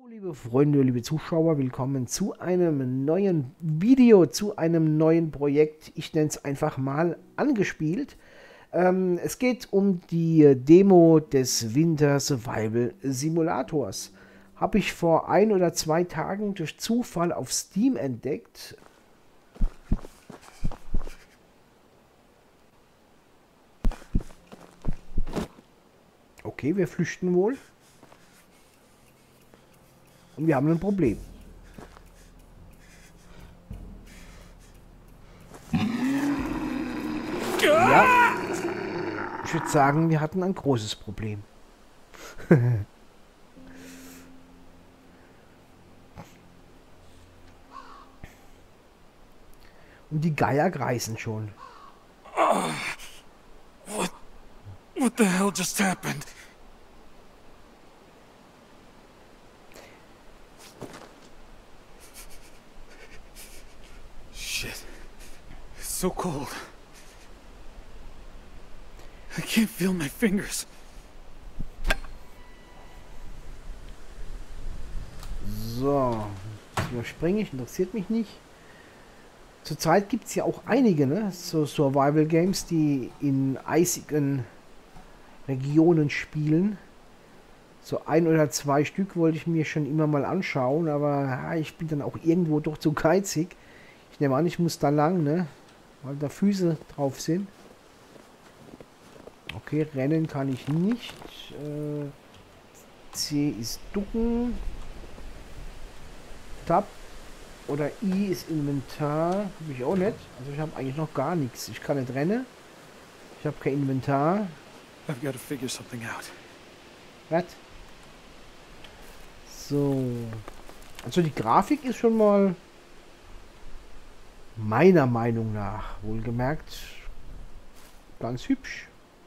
Liebe Freunde, liebe Zuschauer, willkommen zu einem neuen Video, zu einem neuen Projekt. Ich nenne es einfach mal angespielt. Es geht um die Demo des Winter Survival Simulators. Habe ich vor 1 oder 2 Tagen durch Zufall auf Steam entdeckt. Okay, wir flüchten wohl. Und wir haben ein Problem. Ja, ich würde sagen, wir hatten ein großes Problem. Und die Geier kreisen schon. What the hell just happened? Shit. It's so cold. I can't feel my fingers. So, das überspringe ich, interessiert mich nicht. Zurzeit gibt es ja auch einige, ne, so Survival Games, die in eisigen Regionen spielen. So 1 oder 2 Stück wollte ich mir schon immer mal anschauen, aber ja, ich bin dann auch irgendwo doch zu geizig. Ich nehme an, ich muss da lang, ne, weil da Füße drauf sind. Okay, rennen kann ich nicht. C ist ducken. Tab oder I ist Inventar. Habe ich auch nicht. Also ich habe eigentlich noch gar nichts. Ich kann nicht rennen. Ich habe kein Inventar. I've got to figure something out. Was? So. Also die Grafik ist schon mal meiner Meinung nach, wohlgemerkt, ganz hübsch.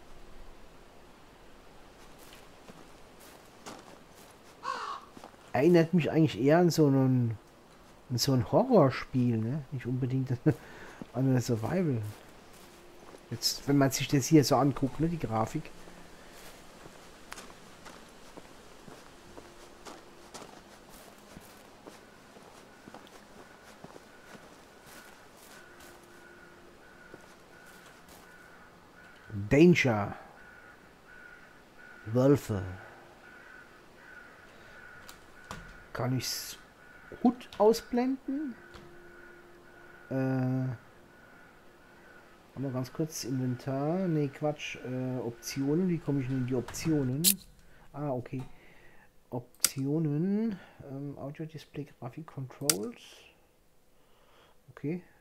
Erinnert mich eigentlich eher an so ein Horrorspiel, ne? Nicht unbedingt an ein Survival. Jetzt, wenn man sich das hier so anguckt, ne, die Grafik. Danger. Wölfe. Kann ich's HUD ausblenden? Aber ganz kurz Inventar. Ne, Quatsch. Optionen. Wie komme ich denn in die Optionen? Ah, okay. Optionen. Audio Display Grafik Controls. Okay.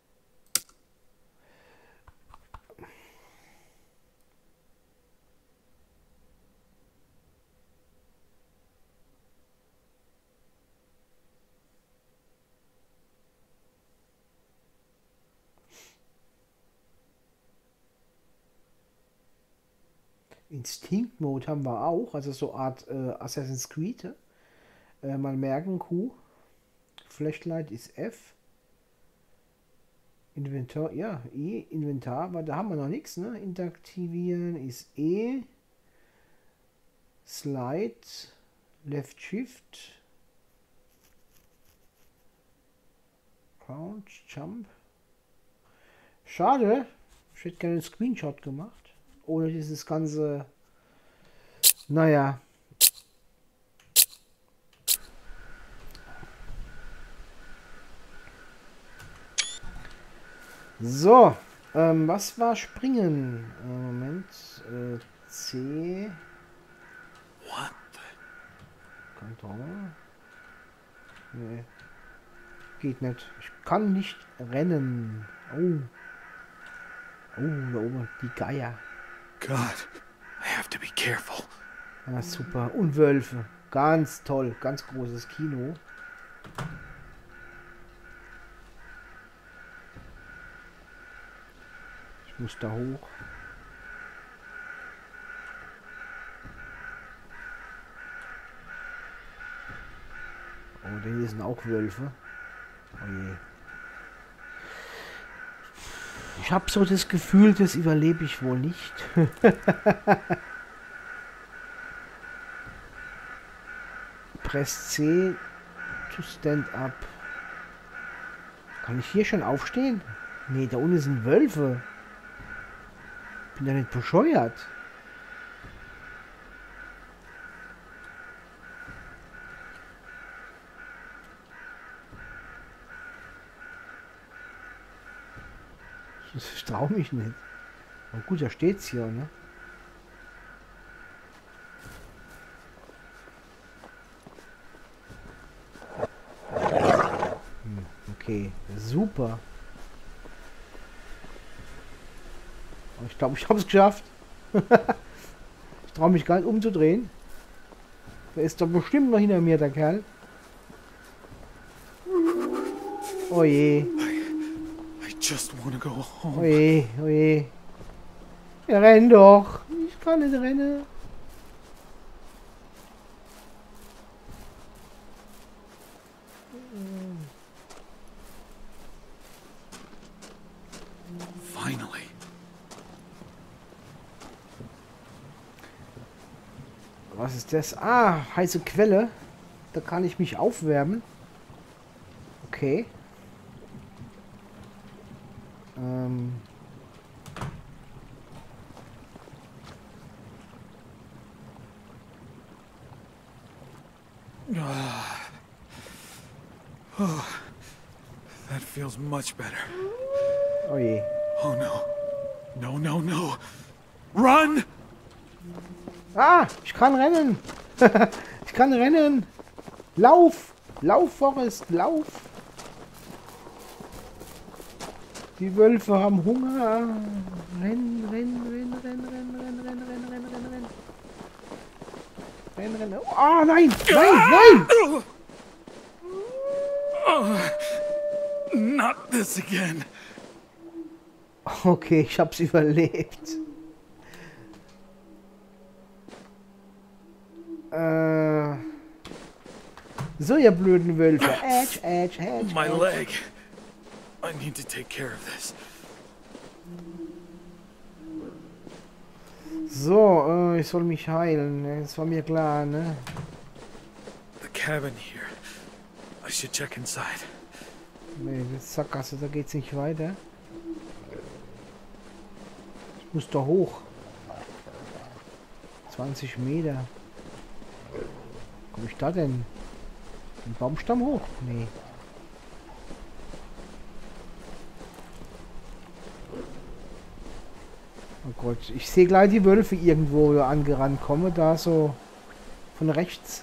Instinct Mode haben wir auch, also so Art Assassin's Creed. Mal merken, Q. Flashlight ist F. Inventar, ja, E. Inventar, aber da haben wir noch nichts, ne? Interaktivieren ist E. Slide. Left Shift. Crouch, Jump. Schade. Ich hätte gerne einen Screenshot gemacht. Ohne dieses ganze... Naja. So. Was war Springen? Moment. C. What? Kontrolle. Nee. Geht nicht. Ich kann nicht rennen. Oh. Oh, da oben. Die Geier. God, I have to be careful. Ja, super. Und Wölfe. Ganz toll. Ganz großes Kino. Ich muss da hoch. Oh, da hier sind auch Wölfe. Oh je. Ich habe so das Gefühl, das überlebe ich wohl nicht. Press C to stand up. Kann ich hier schon aufstehen? Nee, da unten sind Wölfe. Bin ja nicht bescheuert. Ich traue mich nicht. Aber gut, da steht's hier, ne? Okay, super. Ich glaube, ich habe es geschafft. Ich traue mich gar nicht umzudrehen. Der ist doch bestimmt noch hinter mir, der Kerl. Oh je. I just want to go home. Oh je, oh je. Ja, renn doch. Ich kann nicht rennen. Finally. Was ist das? Ah, heiße Quelle. Da kann ich mich aufwärmen. Okay. Oh, that feels much better. Oh je. Oh no. No, no, no. Run! Ah, ich kann rennen. Ich kann rennen. Lauf. Lauf, Forrest, lauf. Die Wölfe haben Hunger. Renn, renn, renn, renn, renn, renn, renn, renn, renn, renn, renn. Renn, renn. Ah, nein, nein, nein. Not this again. Okay, ich hab's überlebt. So, ihr blöden Wölfe. Edge, edge, edge. My edge. leg. I need to take care of this. So, ich soll mich heilen. Das war mir klar, ne? The cabin here. I should check inside. Nee, das Sackgasse, da geht's nicht weiter. Ich muss da hoch. 20 Meter. Komm ich da denn? Den Baumstamm hoch? Nee. Oh Gott, ich sehe gleich die Wölfe irgendwo da angerannt kommen, da so von rechts.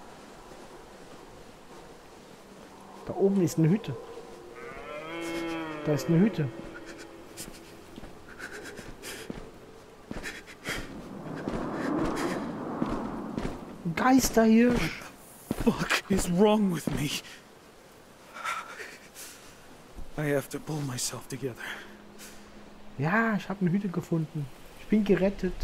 Da oben ist eine Hütte. Da ist eine Hütte. Ein Geisterhirsch. Fuck is wrong with me? I have to pull myself together. Ja, ich habe eine Hütte gefunden. Ich bin gerettet.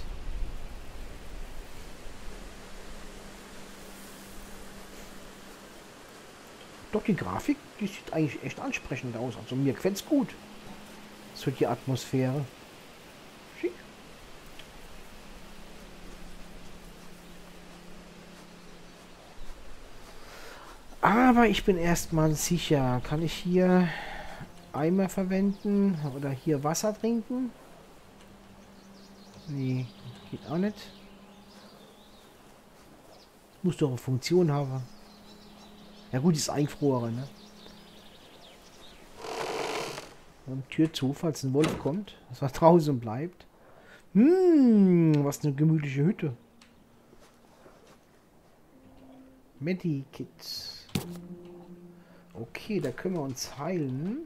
Doch, die Grafik, die sieht eigentlich echt ansprechend aus. Also mir gefällt's gut. So die Atmosphäre. Schick. Aber ich bin erstmal sicher. Kann ich hier Eimer verwenden? Oder hier Wasser trinken? Nee, geht auch nicht. Muss doch eine Funktion haben. Ja gut, ist eingefroren, ne? Und Tür zu, falls ein Wolf kommt, dass er draußen bleibt. Was eine gemütliche Hütte. Medikit. Okay, da können wir uns heilen.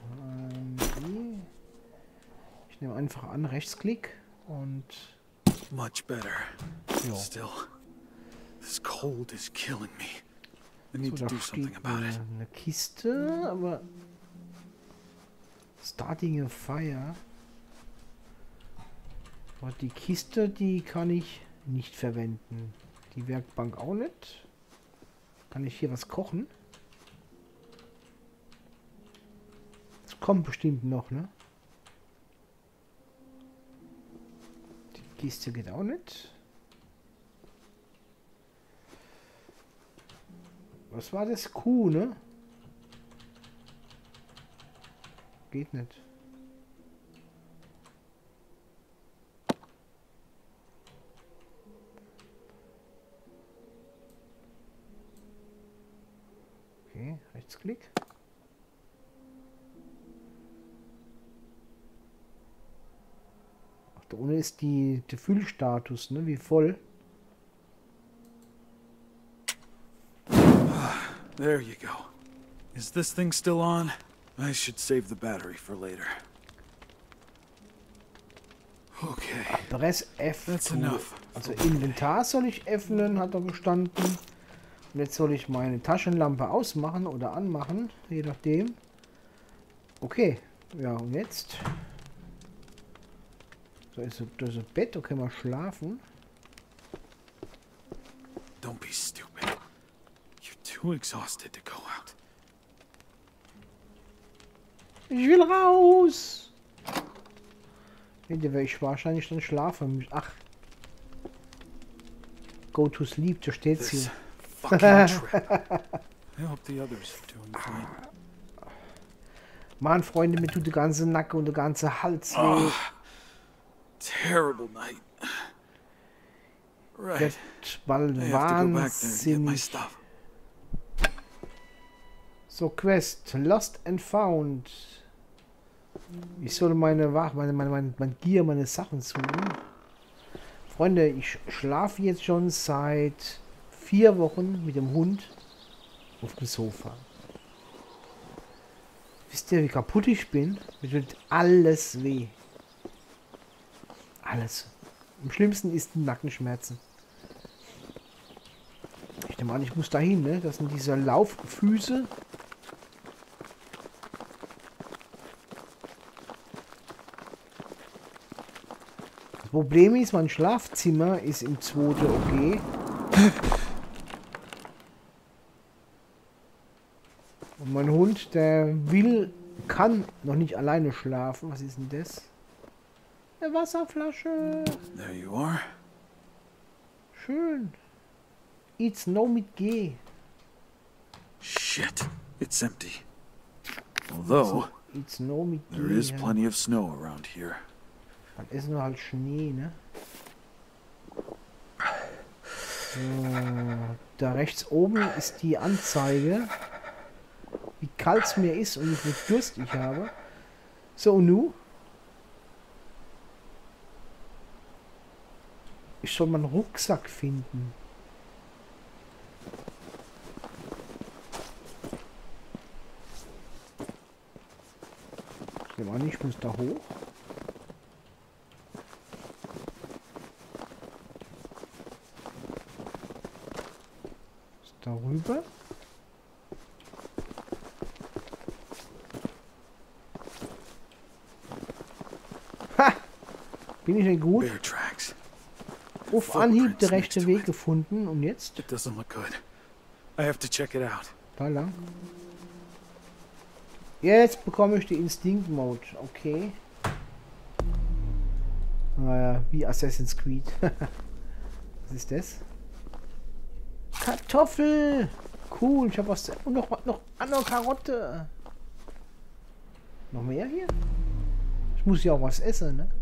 Ich nehme einfach an, Rechtsklick und... Much better. Jo. Still, this cold is killing me. I need So, to da do something steht about it. eine Kiste, aber... Starting a fire. Aber die Kiste, die kann ich nicht verwenden. Die Werkbank auch nicht. Kann ich hier was kochen? Das kommt bestimmt noch, ne? Die Kiste geht auch nicht. Was war das? Q, ne? Geht nicht. Okay, Rechtsklick. Ach, da unten ist der Füllstatus, ne? Wie voll. There you go. Is this thing still on? I should save the battery for later. Okay. Press F. That's enough. Also Inventar soll ich öffnen, hat er gestanden. Und jetzt soll ich meine Taschenlampe ausmachen oder anmachen, je nachdem. Okay. Ja, und jetzt? So, ist das ein Bett, da können wir schlafen. Don't be stupid. You're too exhausted to go out. Ich will raus! Hinter werde ich wahrscheinlich dann schlafen müssen. Ach. Go to sleep, da steht's This hier. fucking trip. I hope the others are doing fine. Mann, Freunde, mir tut der ganze Nacken und der ganze Hals weh. Oh, terrible night. Right. Wird bald I have to go back there and get my wahnsinnig. stuff. So, Quest. Lost and Found. Ich soll mein Gear, meine Sachen suchen. Freunde, ich schlafe jetzt schon seit 4 Wochen mit dem Hund auf dem Sofa. Wisst ihr, wie kaputt ich bin? Mir tut alles weh. Alles. Am schlimmsten ist die Nackenschmerzen. Ich nehme an, ich muss dahin, ne? Das sind diese Lauffüße. Das Problem ist, mein Schlafzimmer ist im 2. okay. Und mein Hund, der kann noch nicht alleine schlafen. Was ist denn das? Eine Wasserflasche. There you are. Schön. Eat Snow mit G. Shit, it's empty. Although, Eat Snow mit G. there is ja. plenty of snow around here. Dann ist nur halt Schnee, ne? So, da rechts oben ist die Anzeige, wie kalt es mir ist und wie viel Durst ich habe. So, und nu? Ich soll meinen Rucksack finden. Ich nehme an, ich muss da hoch. Darüber. Ha! Bin ich denn gut? Bear tracks. Auf Anhieb der rechte Weg gefunden. Und jetzt? It doesn't look good. I have to check it out. Da lang. Jetzt bekomme ich die Instinct-Mode. Okay. Naja, wie Assassin's Creed. Was ist das? Kartoffel! Cool, ich habe was. Und noch eine Karotte. Noch mehr hier? Ich muss ja auch was essen, ne?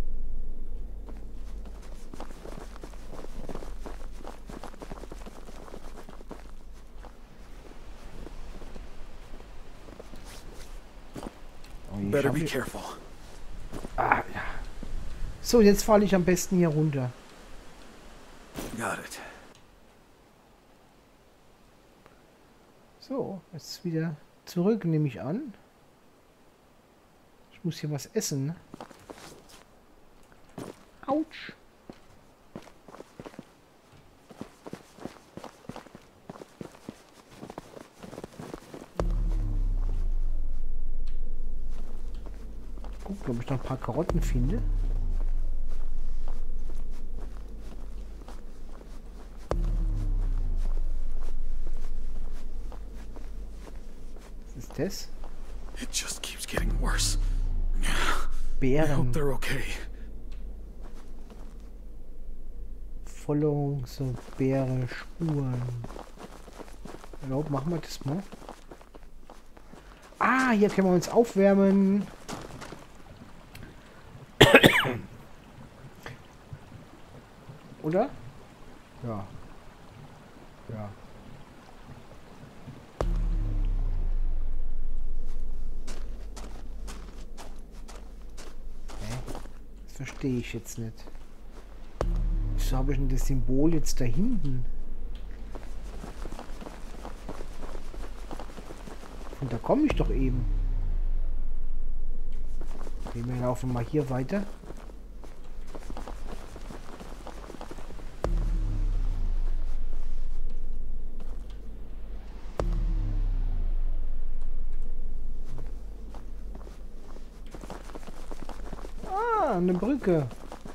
Oh, Better be careful. Ah, ja. So, jetzt falle ich am besten hier runter. Got it. So, jetzt wieder zurück, nehme ich an. Ich muss hier was essen, ne? Autsch. Gucken, ob ich noch ein paar Karotten finde. Was ist das? It just keeps getting worse. I hope Beeren. they're okay. Follow so Beere Spuren. Ja, machen wir das mal. Ah, hier können wir uns aufwärmen. Oder? Ja. Ja. Das verstehe ich jetzt nicht. Wieso habe ich denn das Symbol jetzt da hinten? Und da komme ich doch eben. Okay, wir laufen mal hier weiter. Ah, eine Brücke.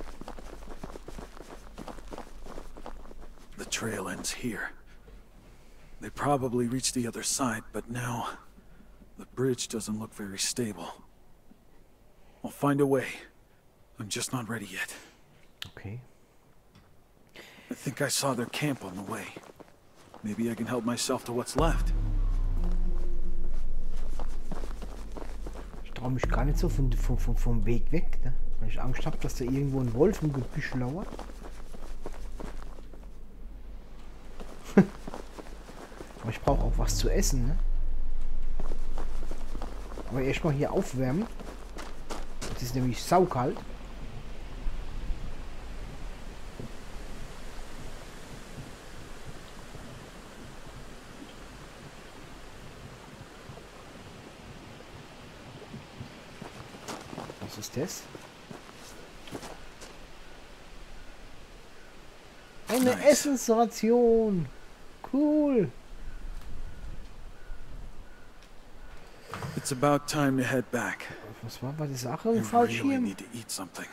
The trail ends here. They probably reached the other side, but now the bridge doesn't look very stable. I'll find a way. I'm just not ready yet. Okay. I think I saw their camp on the way. Maybe I can help myself to what's left. Ich traue mich gar nicht so vom Weg weg, ne? Weil ich Angst habe, dass da irgendwo ein Wolf im Gebüsch lauert. Aber ich brauche auch was zu essen, ne? Aber erstmal hier aufwärmen. Es ist nämlich saukalt. Was ist das? Eine Nice. Essensration. Cool. It's about time to head back. Was war bei der Sache I im really Fallschirm? need to eat something.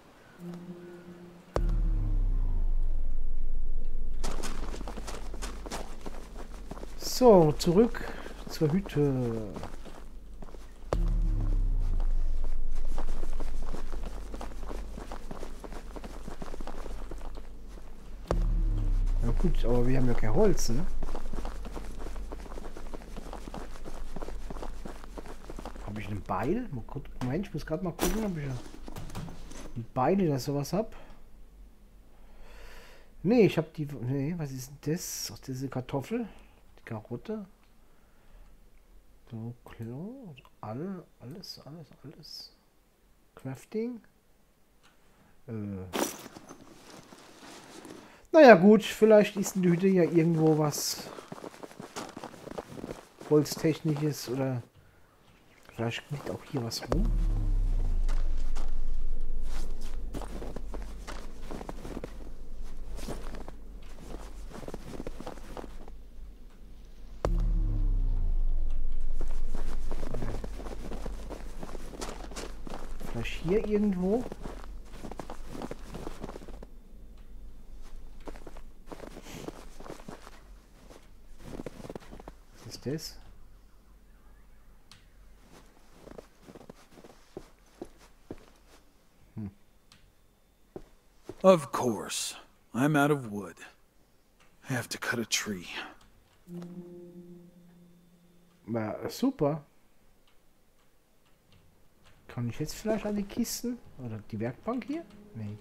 So, zurück zur Hütte. Ja gut, aber wir haben ja kein Holz, ne? Habe ich ein Beil? Moment, ich muss gerade mal gucken, ob ich ein Beil oder sowas habe. Nee, ich habe die... Nee, was ist denn das? Ach, diese Kartoffel? Die Karotte? So, Klo, alles. Crafting. Naja gut, vielleicht ist in der Hütte ja irgendwo was Holztechnisches oder vielleicht liegt auch hier was rum. Vielleicht hier irgendwo. Was ist das? Of course. I'm out of wood. I have to cut a tree. Na, super. Kann ich jetzt vielleicht an die Kisten? Oder die Werkbank hier? Nee.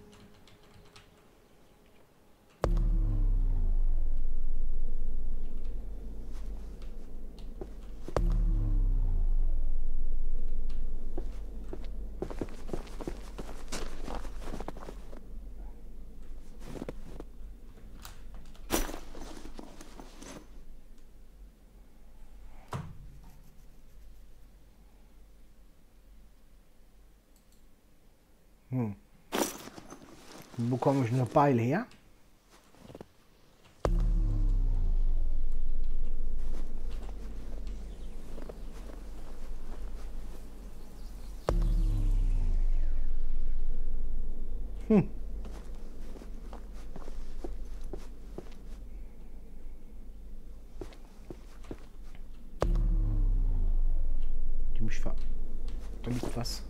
Wo bekomme ich eine Beil her? Die mich ver... Da liegt was.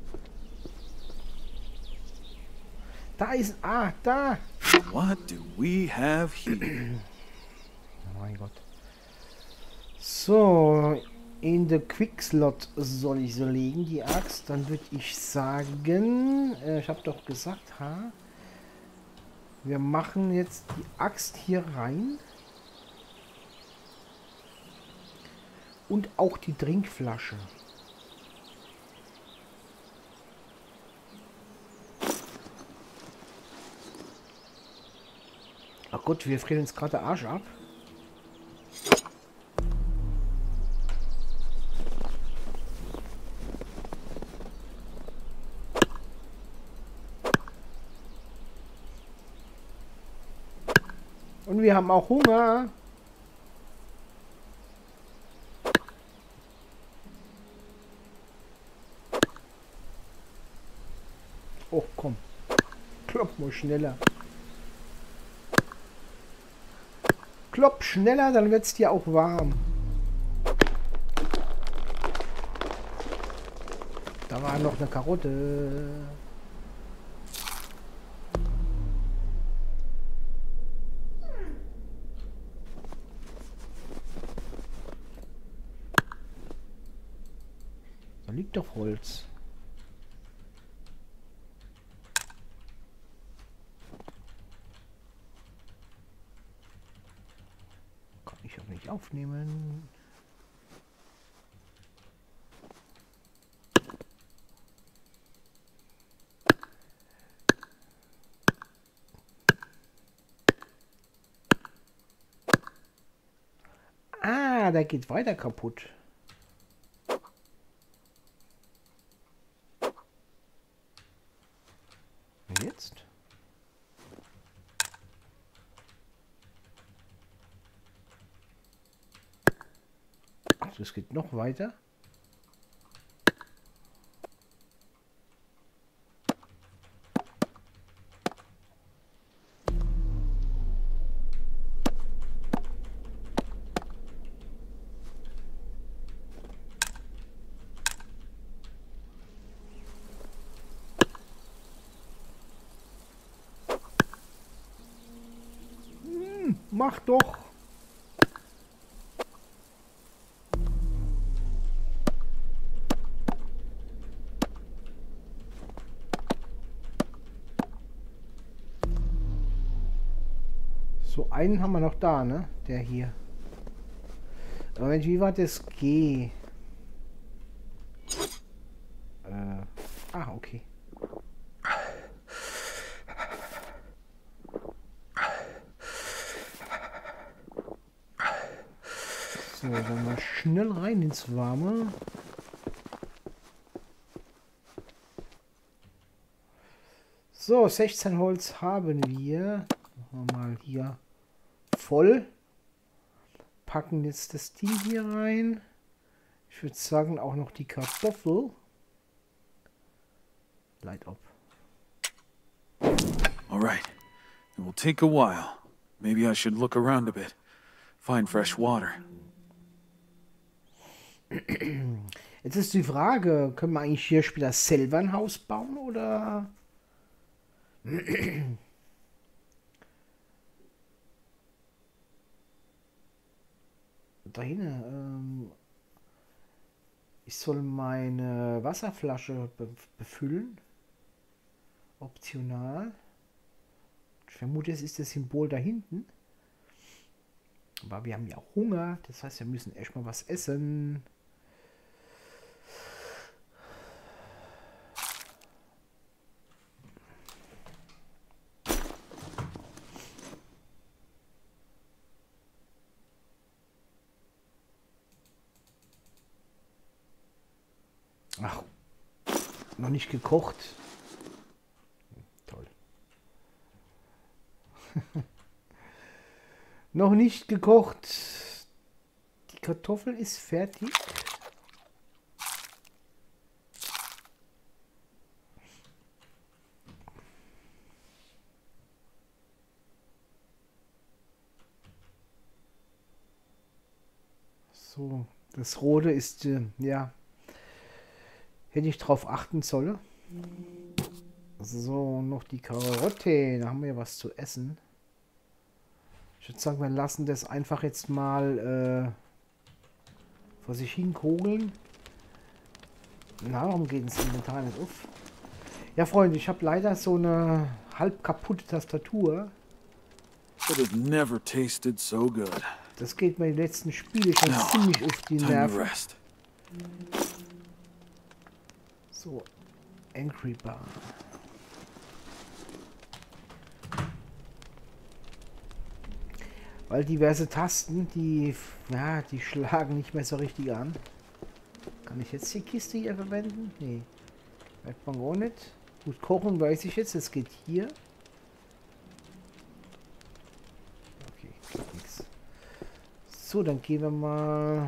Da ist... Ah, da! What do we have here? Oh mein Gott. In der Quickslot soll ich so legen, die Axt. Dann würde ich sagen, ich habe doch gesagt, wir machen jetzt die Axt hier rein. Und auch die Trinkflasche. Ach Gott, wir frieren uns gerade den Arsch ab. Und wir haben auch Hunger. Oh, komm. Klopp mal schneller. Klopp schneller, dann wird es dir auch warm. Da war noch eine Karotte. Da liegt doch Holz. Kann ich auch nicht aufnehmen. Ah, der geht weiter kaputt. Und jetzt? Ach, das geht noch weiter. Mach doch. So, einen haben wir noch da, ne? Der hier. Aber wie war das G? Okay. So, dann mal schnell rein ins Warme. So, 16 Holz haben wir. Machen wir mal hier voll. Packen jetzt das Ding hier rein. Ich würde sagen, auch noch die Kartoffel. Light up. All right. It will take a while. Maybe I should look around a bit. Find fresh water. Jetzt ist die Frage, können wir eigentlich hier später selber ein Haus bauen oder? Da hinten. Ich soll meine Wasserflasche befüllen. Optional. Ich vermute, es ist das Symbol da hinten. Aber wir haben ja auch Hunger. Das heißt, wir müssen erstmal was essen. Ach, noch nicht gekocht. Toll. Noch nicht gekocht. Die Kartoffel ist fertig. So, das Rote ist, ja, hätte ich drauf achten sollen. So, noch die Karotte. Da haben wir was zu essen. Ich würde sagen, wir lassen das einfach jetzt mal vor sich hin kogeln. Na, warum geht das Inventar nicht auf? Ja, Freunde, ich habe leider so eine halb kaputte Tastatur. But it never tasted so good. Das geht mir in den letzten Spielen schon ziemlich auf die Time to Nerven. rest. So, Angry Bar. Weil diverse Tasten, die schlagen nicht mehr so richtig an. Kann ich jetzt die Kiste hier verwenden? Nee. Merkt man gar nicht. Gut, kochen weiß ich jetzt. Es geht hier. Okay, geht nichts. So, dann gehen wir mal...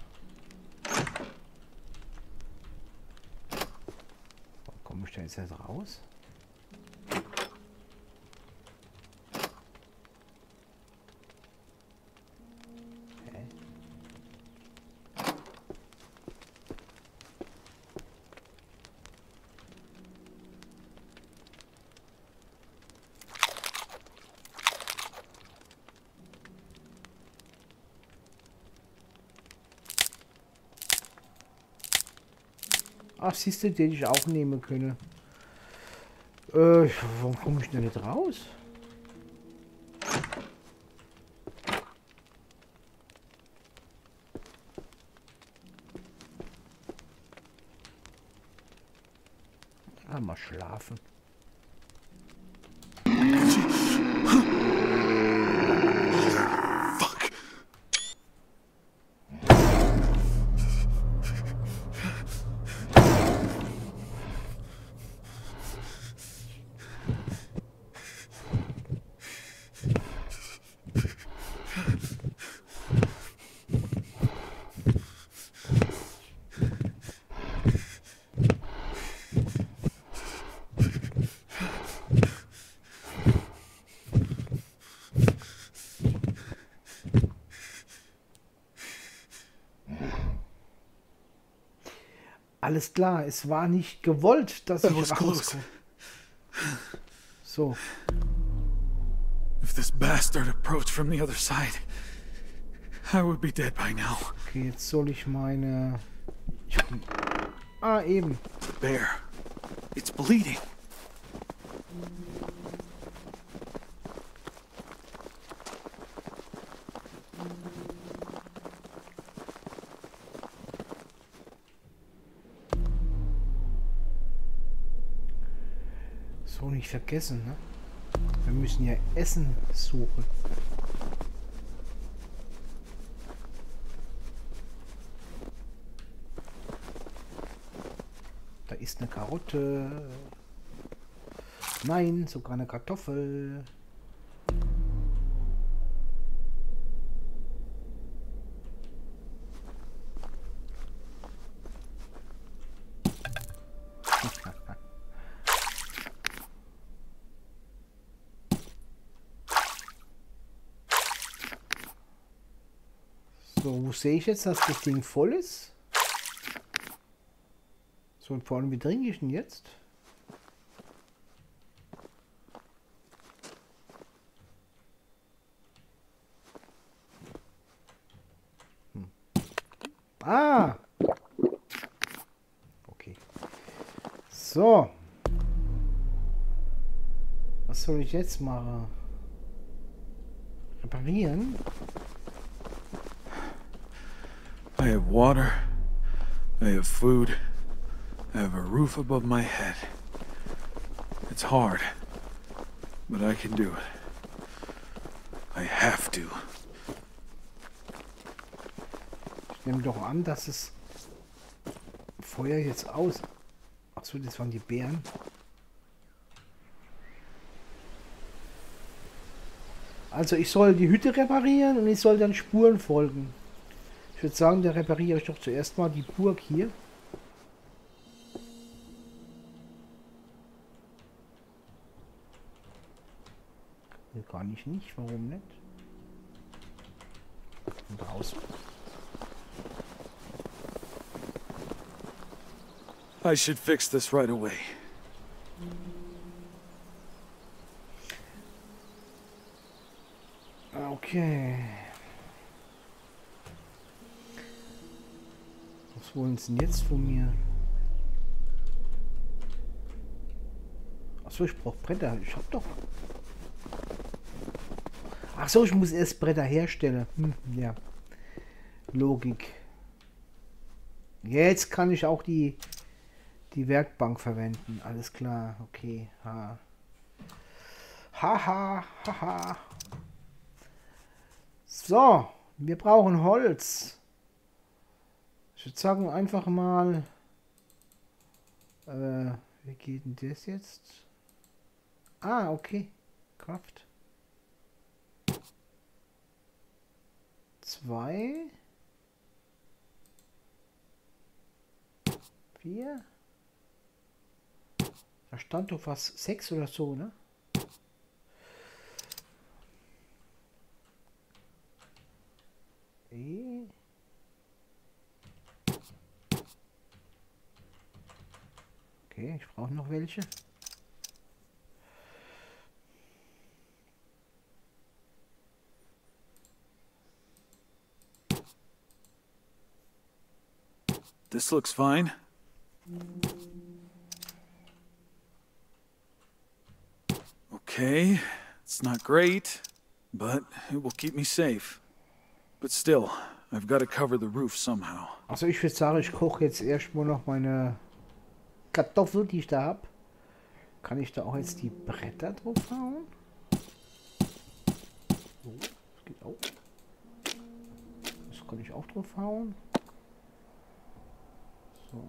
Warum komme ich da jetzt raus? Ach, siehst du, den ich auch nehmen können. Warum komme ich denn nicht raus? Ah, mal schlafen. Alles klar, es war nicht gewollt, dass ich rauskomme. So. If this bastard approached from the other side, I would be dead by now. Okay, jetzt soll ich meine... eben. Bear, it's bleeding. So, nicht vergessen, ne? Wir müssen ja Essen suchen. Da ist eine Karotte. Nein, sogar eine Kartoffel. So, wo sehe ich jetzt, dass das Ding voll ist? So, und vor allem, wie trinke ich denn jetzt? Ah! Okay. So. Was soll ich jetzt machen? Reparieren? I have water, I have food, I have a roof above my head. It's hard, but I can do it. I have to. Ich nehme doch an, dass es Feuer jetzt aus... Achso, das waren die Bären. Also ich soll die Hütte reparieren und ich soll dann Spuren folgen. Ich würde sagen, da repariere ich doch zuerst mal die Burg hier. Kann ich nicht, warum nicht? Und raus. I should fix this right away. Okay. Was wollen sie denn jetzt von mir? Achso, ich brauche Bretter. Ich hab doch. Achso, ich muss erst Bretter herstellen. Ja. Logik. Jetzt kann ich auch die Werkbank verwenden. Alles klar. Okay. Ha. Haha. Haha. So. Wir brauchen Holz. Ich würde sagen, einfach mal. Wie geht denn das jetzt? Ah, okay. Kraft. 2. 4. Da stand doch was 6 oder so, ne? Okay, ich brauche noch welche. This looks fine. Okay, it's not great, but it will keep me safe. But still, I've got to cover the roof somehow. Also ich würde sagen, ich koche jetzt erstmal noch meine Kartoffel, die ich da habe. Kann ich da auch jetzt die Bretter drauf hauen? Oh, das geht auch. Das kann ich auch drauf hauen. So.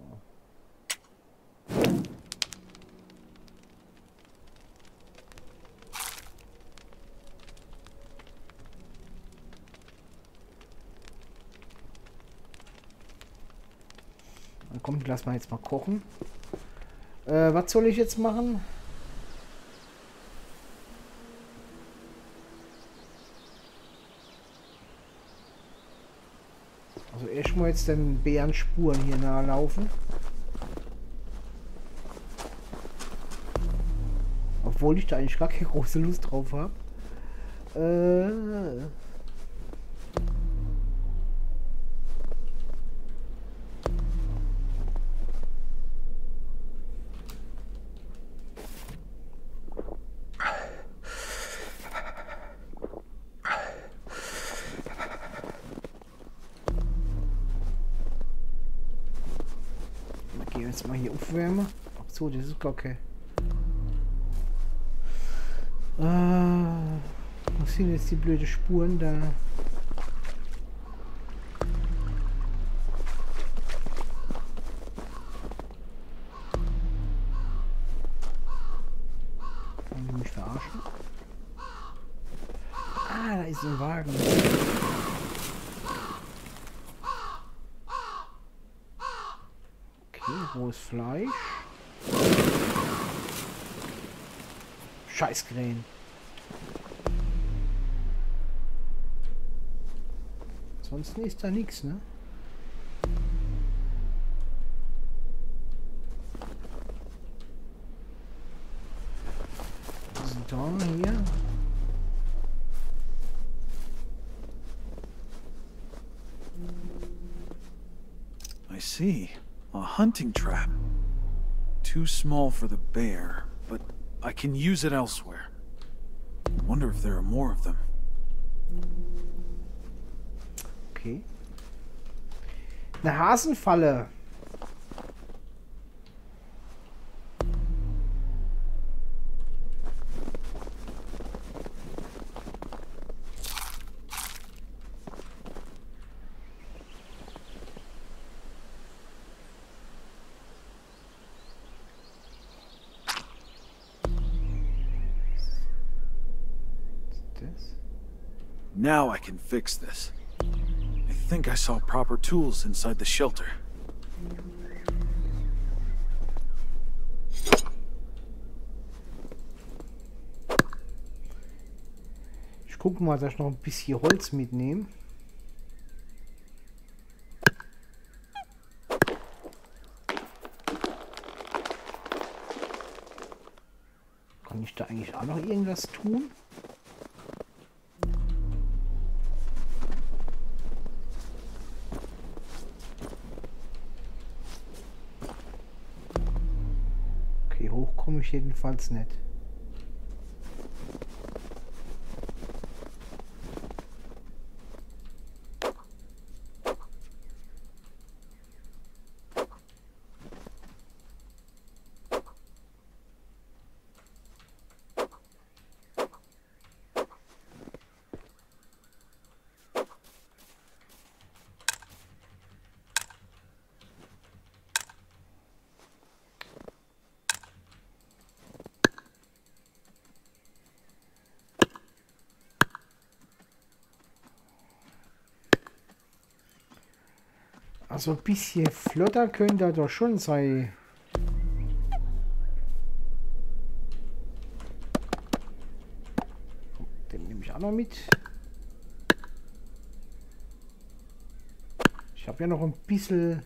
Dann kommt, lass mal jetzt mal kochen. Was soll ich jetzt machen? Also erstmal jetzt den Bärenspuren hier nachlaufen. Obwohl ich da eigentlich gar keine große Lust drauf habe. Jetzt mal hier aufwärmen. Ach so, das ist gar kein. Was sind jetzt die blöden Spuren da? Kann ich mich verarschen? Ah, da ist ein Wagen. Rohes Fleisch. Scheißkrähen. Ansonsten ist da nichts, ne? Was ist da hier? I see. A hunting trap. Too small for the bear, but I can use it elsewhere. I wonder if there are more of them. Okay. Eine Hasenfalle. Now I can fix this. I think I saw proper tools inside the shelter. Ich gucke mal, dass ich noch ein bisschen Holz mitnehme. Kann ich da eigentlich auch noch irgendwas tun? ich jedenfalls nicht. Also ein bisschen flotter könnte er doch schon sein. Den nehme ich auch noch mit. Ich habe ja noch ein bisschen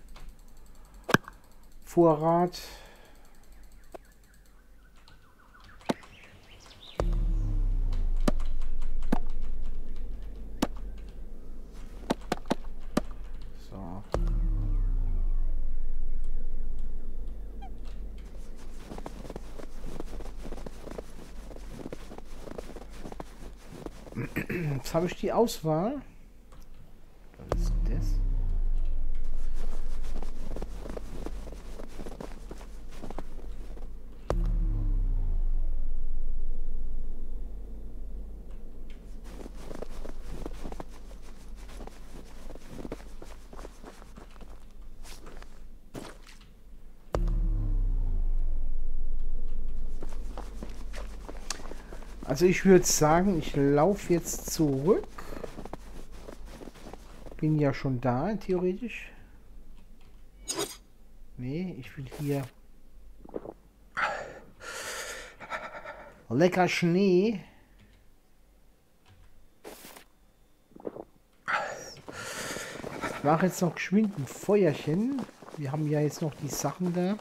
Vorrat. So. Jetzt habe ich die Auswahl. Was ist das? Also ich würde sagen, ich laufe jetzt zurück. Bin ja schon da, theoretisch. Nee, ich will hier... Lecker Schnee. Ich mache jetzt noch geschwind ein Feuerchen. Wir haben ja jetzt noch die Sachen da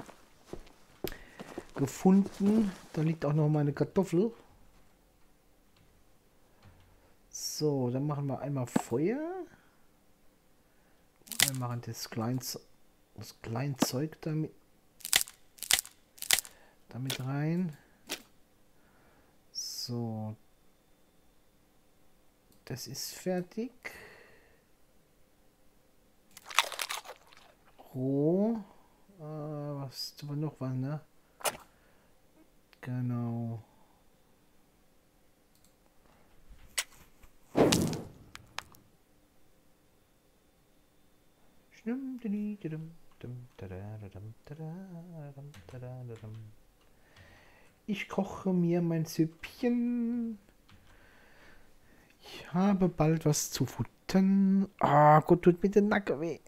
gefunden. Da liegt auch noch meine Kartoffel. So, dann machen wir einmal Feuer. Wir machen das Kleinzeug damit rein. So. Das ist fertig. Roh. Was ist aber noch was, ne? Genau. Ich koche mir mein Süppchen. Ich habe bald was zu futtern. Ah, Gott, tut mir der Nacken weh.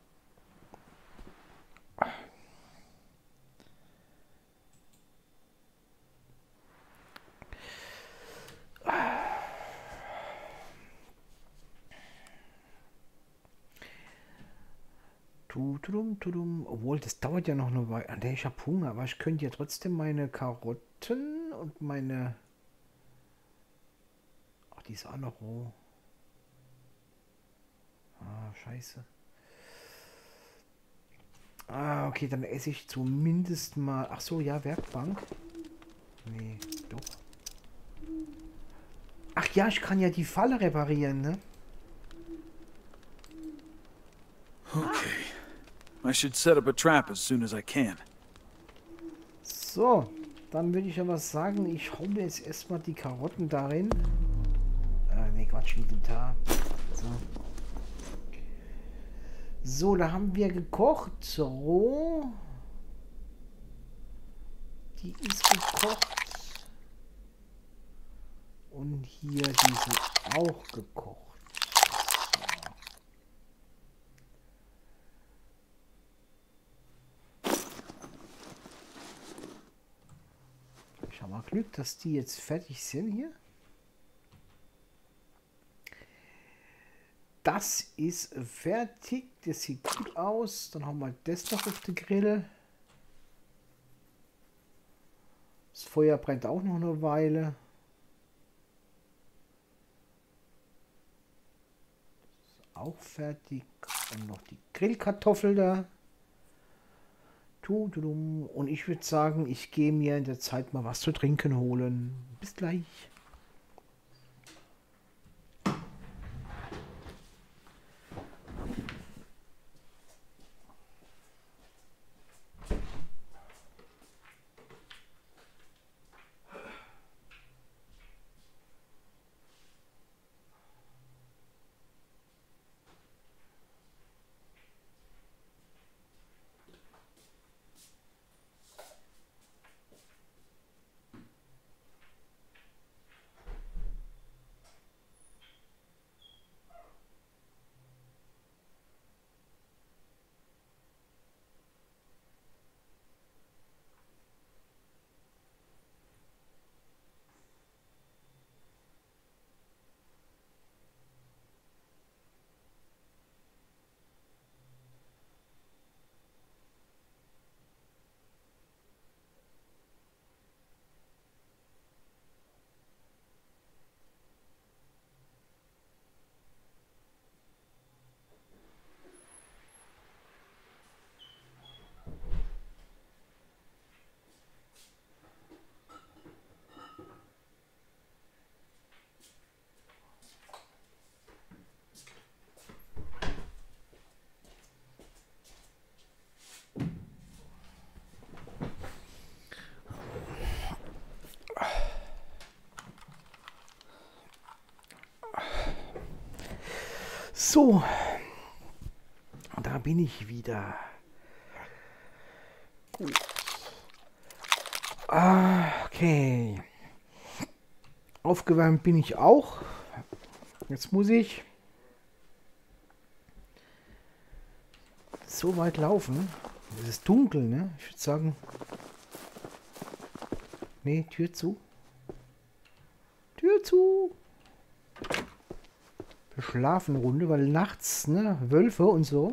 Obwohl, das dauert ja noch eine Weile. Ich habe Hunger, aber ich könnte ja trotzdem meine Karotten und meine... Ach, die ist auch noch roh. Ah, scheiße. Ah, okay, dann esse ich zumindest mal... Ach so, ja, Werkbank. Nee, doch. Ach ja, ich kann ja die Falle reparieren, ne? Okay. I should set up a trap as soon as I can. So, dann würde ich aber sagen, ich hau mir jetzt erstmal die Karotten darin. Ne, Quatsch, Inventar. So. So, da haben wir gekocht. Roh. Die ist gekocht. Und hier diese auch gekocht. Ich habe mal Glück, dass die jetzt fertig sind hier. Das ist fertig. Das sieht gut aus. Dann haben wir das noch auf den Grill. Das Feuer brennt auch noch eine Weile. Ist auch fertig. Und noch die Grillkartoffel da. Und ich würde sagen, ich gehe mir in der Zeit mal was zu trinken holen. Bis gleich. So, da bin ich wieder. Okay. Aufgewärmt bin ich auch. Jetzt muss ich so weit laufen. Es ist dunkel, ne? Ich würde sagen. Nee, Tür zu. Tür zu. Schlafenrunde, weil nachts, ne, Wölfe und so.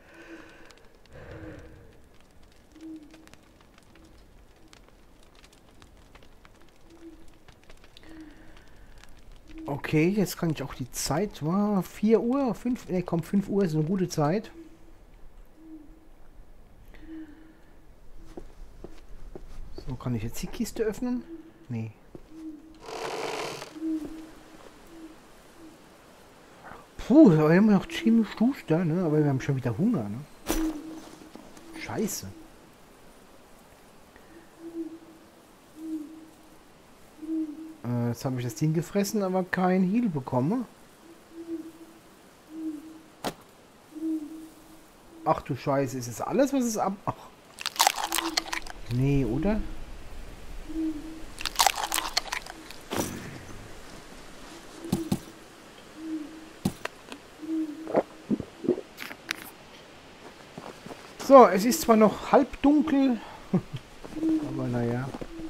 Okay, jetzt kann ich auch die Zeit, 4 Uhr, 5, ne, komm, 5 Uhr ist eine gute Zeit. So, kann ich jetzt die Kiste öffnen? Nee. Puh, da haben wir noch ziemlich duster, ne? Aber wir haben schon wieder Hunger, ne? Scheiße. Jetzt habe ich das Ding gefressen, aber kein Heal bekommen. Ach du Scheiße, ist es alles, was es ab... Ach. Nee, oder? So, es ist zwar noch halb dunkel, aber naja.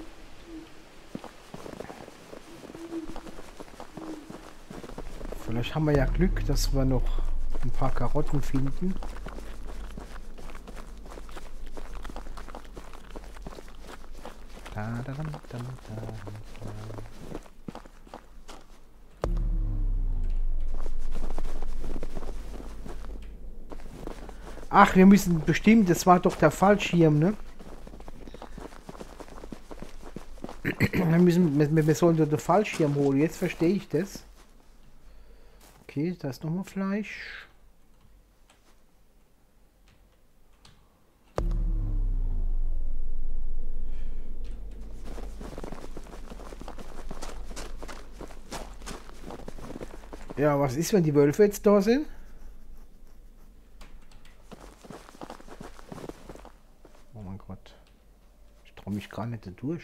Vielleicht haben wir ja Glück, dass wir noch ein paar Karotten finden. Ach, wir müssen bestimmt, das war doch der Fallschirm, ne? Wir sollen doch den Fallschirm holen, jetzt verstehe ich das. Okay, da ist nochmal Fleisch. Ja, was ist, wenn die Wölfe jetzt da sind? Oh mein Gott. Ich traue mich gar nicht durch.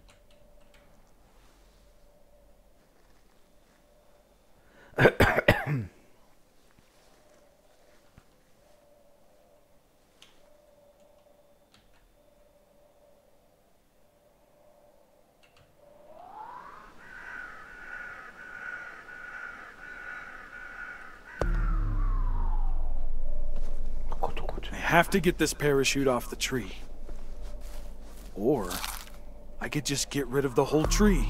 I have to get this parachute off the tree. Or I could just get rid of the whole tree.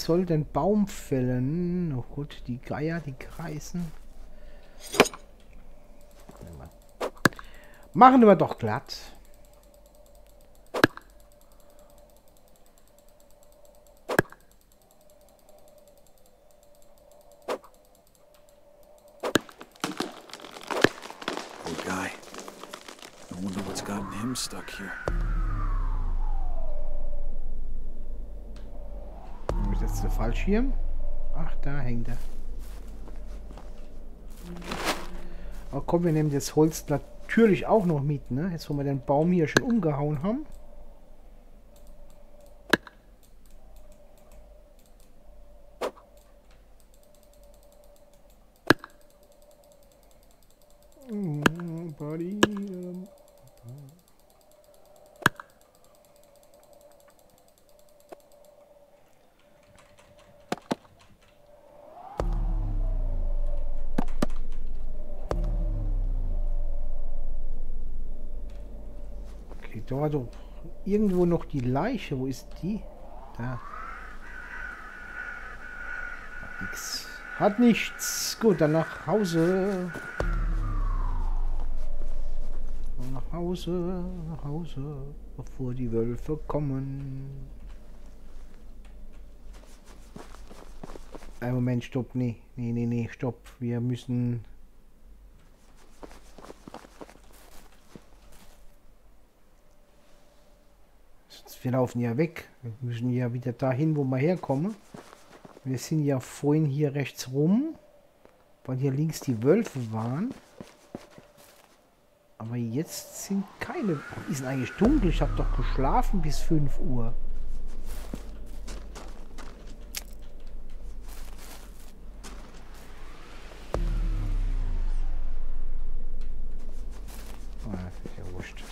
soll den Baum fällen. Oh Gott, die Geier, die kreisen. Machen wir doch glatt. Poor guy. I wonder what's gotten him stuck here. Ist jetzt der Fallschirm? Ach, da hängt er. Aber komm, wir nehmen das Holz natürlich auch noch mit, ne? Jetzt, wo wir den Baum hier schon umgehauen haben. Buddy. Okay, da war doch irgendwo noch die Leiche. Wo ist die? Da. Hat nix. Hat nichts. Gut, dann nach Hause. Nach Hause, bevor die Wölfe kommen. Moment, stopp, nee, stopp. Wir müssen... Wir laufen ja weg. Wir müssen ja wieder dahin, wo wir herkommen. Wir sind ja vorhin hier rechts rum, weil hier links die Wölfe waren. Aber jetzt sind keine... Die sind eigentlich dunkel. Ich habe doch geschlafen bis 5 Uhr. Ah, ist ja wurscht.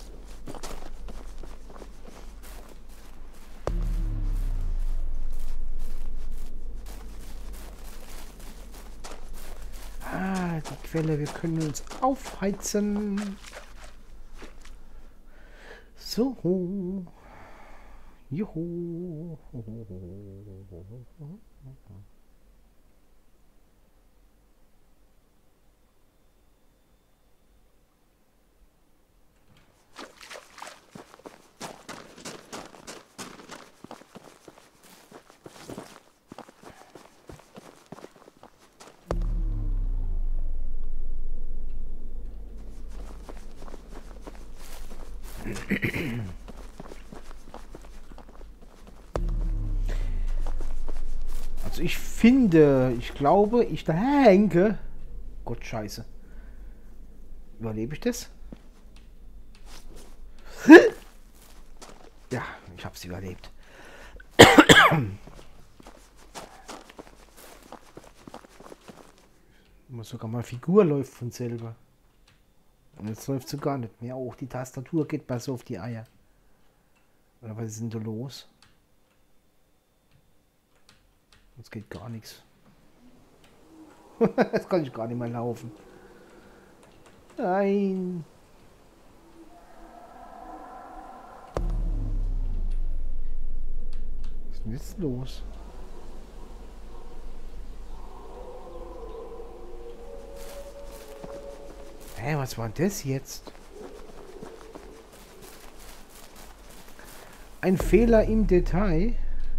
Ah, die Quelle. Wir können uns aufheizen. So. Juhu. Also ich finde, ich glaube, ich denke... Gott, scheiße. Überlebe ich das? Ja, ich hab's überlebt. Sogar mal Figur läuft von selber. Und jetzt läuft sie gar nicht mehr. Auch die Tastatur geht mal so auf die Eier. Oder was ist denn da los? Jetzt geht gar nichts. Jetzt kann ich gar nicht mehr laufen. Nein. Was ist denn jetzt los? Hä, was war denn das jetzt? Ein Fehler im Detail.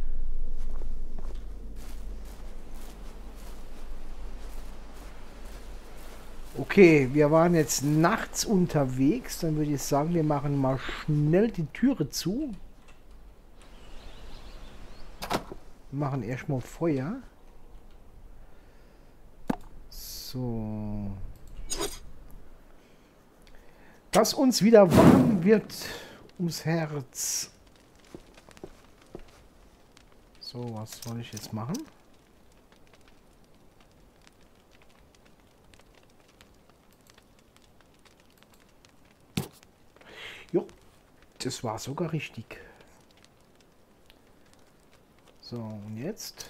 Okay, wir waren jetzt nachts unterwegs. Dann würde ich sagen, wir machen mal schnell die Türe zu. Machen erstmal Feuer. So. Dass uns wieder warm wird ums Herz. So, was soll ich jetzt machen? Jo, das war sogar richtig. So, und jetzt?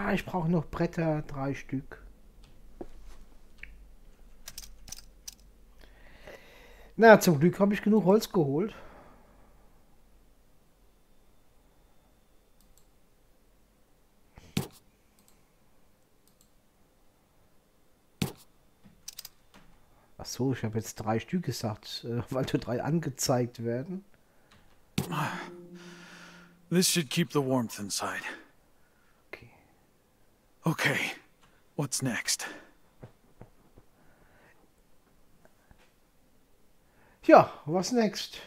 Ah, ich brauche noch Bretter, 3 Stück. Na, zum Glück habe ich genug Holz geholt. Ach so, ich habe jetzt 3 Stück gesagt, weil nur 3 angezeigt werden. This should keep the warmth inside. Okay. Okay, what's next? Ja, was next?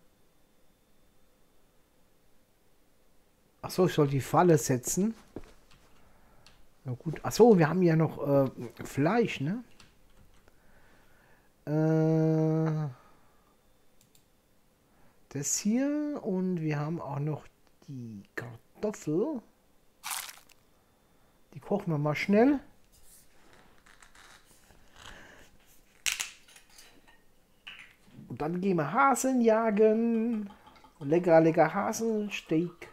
Ach so, ich soll die Falle setzen. Na gut. Ach so, wir haben ja noch Fleisch, ne? Das hier und wir haben auch noch die Kartoffel. Die kochen wir mal schnell. Und dann gehen wir Hasen jagen. Lecker, lecker Hasensteak.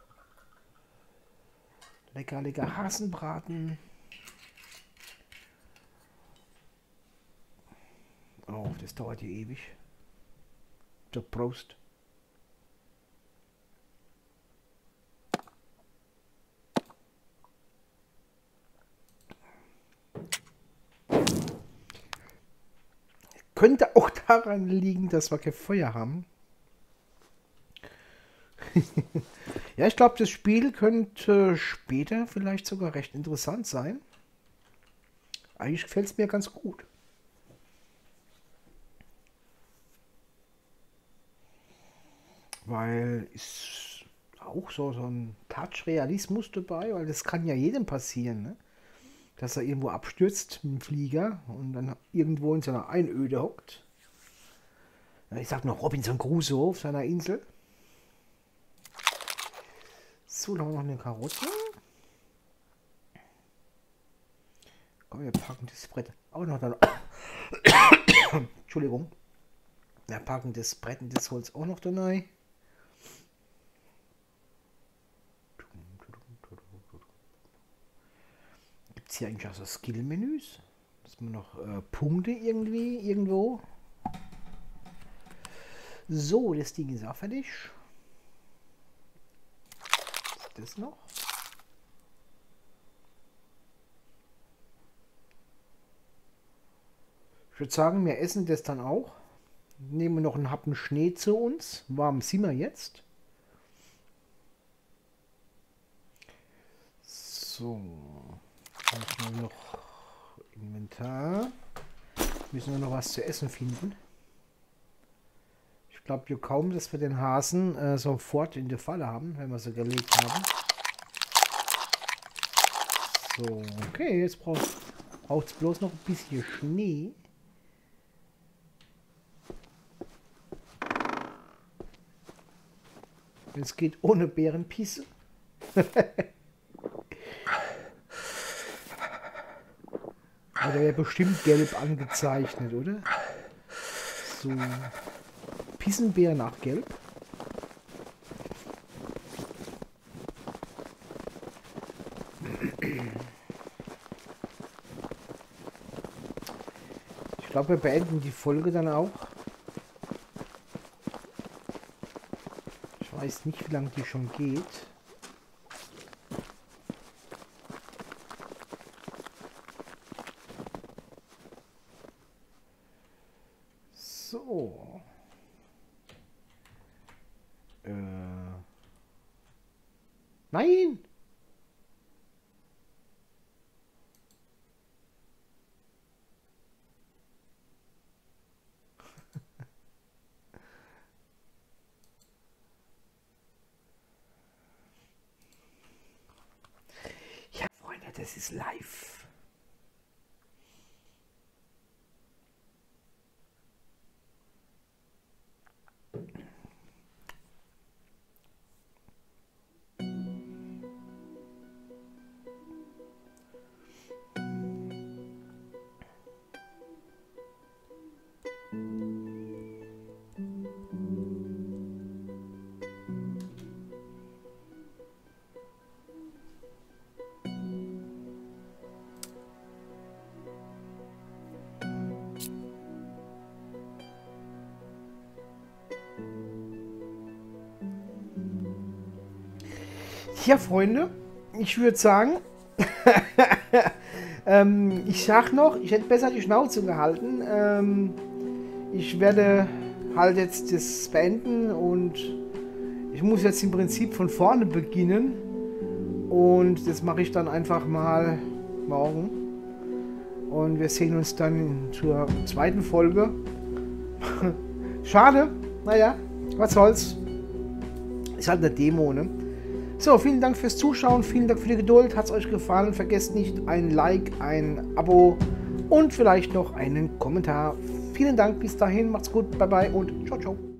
Lecker, lecker Hasenbraten. Oh, das dauert hier ewig. So, Prost. Könnte auch daran liegen, dass wir kein Feuer haben. Ja, ich glaube, das Spiel könnte später vielleicht sogar recht interessant sein. Eigentlich gefällt es mir ganz gut. Weil ist auch so ein Touch-Realismus dabei, weil das kann ja jedem passieren, ne? Dass er irgendwo abstürzt mit dem Flieger und dann irgendwo in seiner Einöde hockt. Ich sag noch Robinson Crusoe auf seiner Insel. So, dann haben wir noch eine Karotte. Komm, wir packen das Brett auch noch da. Entschuldigung. Wir packen das Brett und das Holz auch noch da rein. Gibt es hier eigentlich auch so Skill-Menüs? Dass man noch Punkte irgendwo. So, das Ding ist auch fertig. Was ist das noch? Ich würde sagen, wir essen das dann auch. Nehmen wir noch einen Happen Schnee zu uns. Warm sind wir jetzt. So. Dann noch Inventar. Müssen wir noch was zu essen finden. Ich glaube ja kaum, dass wir den Hasen sofort in der Falle haben, wenn wir sie gelegt haben. So, okay, jetzt braucht es bloß noch ein bisschen Schnee. Es geht ohne Bärenpisse. Aber der wäre bestimmt gelb angezeichnet, oder? So. Pissenbär nach gelb. Ich glaube, wir beenden die Folge dann auch. Ich weiß nicht, wie lange die schon geht. So. Nein! Ja, Freunde, das ist live. Ja, Freunde, ich würde sagen, ich sag noch, ich hätte besser die Schnauze gehalten. Ich werde halt jetzt das beenden und ich muss jetzt im Prinzip von vorne beginnen. Und das mache ich dann einfach mal morgen. Und wir sehen uns dann zur zweiten Folge. Schade, naja, was soll's. Ist halt eine Demo, ne? So, vielen Dank fürs Zuschauen, vielen Dank für die Geduld. Hat es euch gefallen? Vergesst nicht ein Like, ein Abo und vielleicht noch einen Kommentar. Vielen Dank, bis dahin, macht's gut, bye bye und ciao, ciao.